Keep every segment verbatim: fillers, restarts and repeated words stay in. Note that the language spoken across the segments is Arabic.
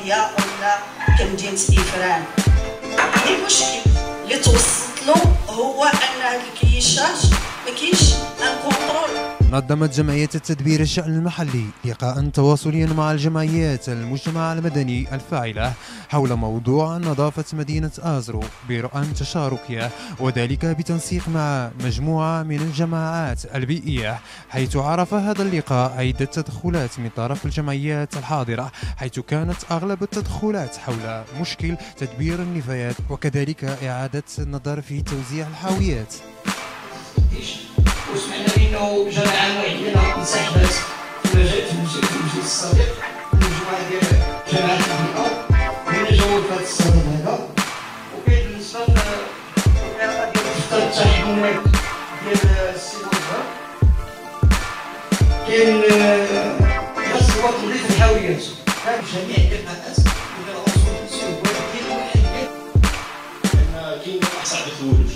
القريه ولا كمدينه إفران. المشكل اللي توصلت له هو ان هاد الكيشات ما كاينش ان كونترول. نظمت جمعية التدبير الشأن المحلي لقاء تواصليا مع الجمعيات المجتمع المدني الفاعلة حول موضوع نظافة مدينة آزرو برؤى تشاركية، وذلك بتنسيق مع مجموعة من الجماعات البيئية، حيث عرف هذا اللقاء عدة تدخلات من طرف الجمعيات الحاضرة، حيث كانت أغلب التدخلات حول مشكل تدبير النفايات وكذلك إعادة النظر في توزيع الحاويات. وسمعنا بانه جماعه وعدنا انسحبت في مجال في المسجد الصديق، المجموعه ديال جماعه البيئه هنا جاوا في هذا الصدد هذا. وكاين بالنسبه للقضيه ديال التحميلات ديال السي وزهر، كاين خاص الوقت نضيف الحاويات هذه جميع اللقاءات الى الاصول السيوف، ولكن واحد لان كاين صعب الخروج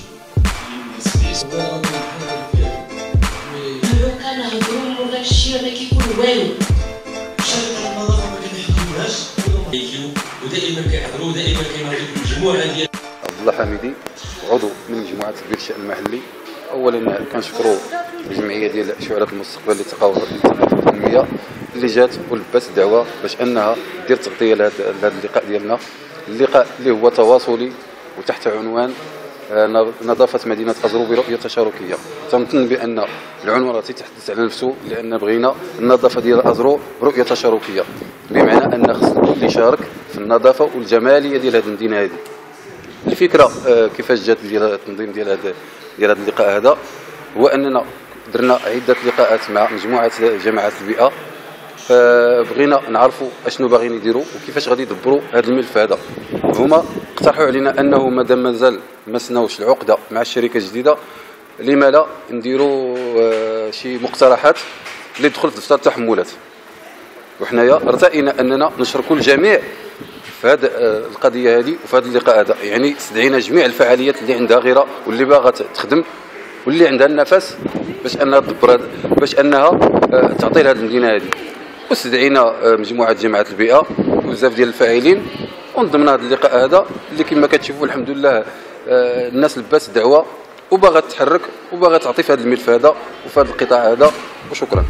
لو كنهضروا من داك الشيء راه كيكون والو. شركه النظافه ما كنحكيوهاش ودائما كيحضروا ودائما كيناضلوا المجموعه ديال عبد الله حميدي، عضو من مجموعه تدبير الشأن المحلي. اولا كنشكروا الجمعيه ديال شعلة المستقبل للتقاعد التنميه اللي جات ولبات الدعوه باش انها دير تغطيه لهذا اللقاء ديالنا، اللقاء اللي هو تواصلي وتحت عنوان نظافة مدينة أزرو برؤية تشاركية. تنظن بأن العنوان راه تيتحدث على نفسه، لأن بغينا النظافة ديال أزرو رؤية تشاركية، بمعنى أن خص الكل يشارك في النظافة والجمالية ديال هذه المدينة هذه. الفكرة كيفاش جات ديال التنظيم ديال هذا ديال هذا اللقاء هذا، هو أننا درنا عدة لقاءات مع مجموعة جماعات البيئة، بغينا نعرفوا اشنو باغيين يديروا وكيفاش غادي يدبروا هذا الملف هذا. هما اقترحوا علينا انه مادام مازال ما سناوش العقده مع الشركه الجديده، لما لا نديروا شي مقترحات اللي تدخل في دفتر التحملات. وحنايا ارتئينا اننا نشاركوا الجميع في هذه القضيه هذه وفي هذا اللقاء هذا، يعني استدعينا جميع الفعاليات اللي عندها غيره واللي باغا تخدم واللي عندها النفس باش انها تدبر باش انها تعطي لهذه المدينه هذه. واستدعينا مجموعه جماعات البيئه وبزاف ديال الفاعلين، ونظمنا هذا اللقاء هذا اللي كما كتشوفوا الحمد لله الناس لبات الدعوه وباغا تتحرك وباغا تعطي في هذا الملف هذا وفي هذا القطاع هذا. وشكرا.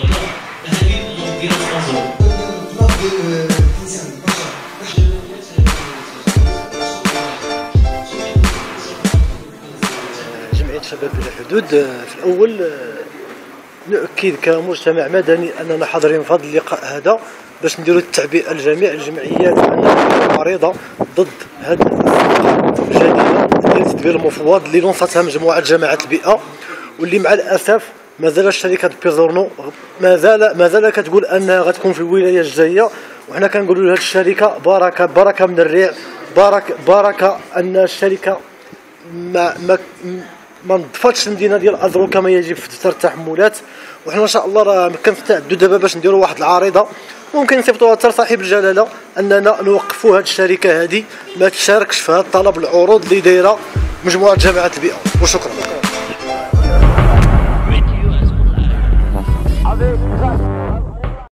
جمعية شباب بلا حدود، في الأول نؤكد كمجتمع مدني أننا حاضرين في هذا اللقاء هذا باش نديروا التعبئة لجميع الجمعيات أنها معارضة ضد هذه الجديدة ديال التدبير المفوض اللي لونصتها مجموعة جماعات البيئة، واللي مع الأسف مازال الشركة بيرزورنو مازال مازال كتقول أنها غتكون في الولاية الجاية. وحنا كنقولوا لهذه الشركة بركة بركة من الريع، بركة بركة أن الشركة ما ما ما نظفتش المدينه ديال أزرو كما يجب في دفتر التحملات. وحنا ان شاء الله راه كنستعدوا دابا باش نديروا واحد العريضه ممكن نصيفطوها حتى لصاحب الجلاله اننا نوقفوا هذه الشركه هذه ما تشاركش في هذا الطلب العروض اللي دايره مجموعه جماعات البيئه. وشكرا.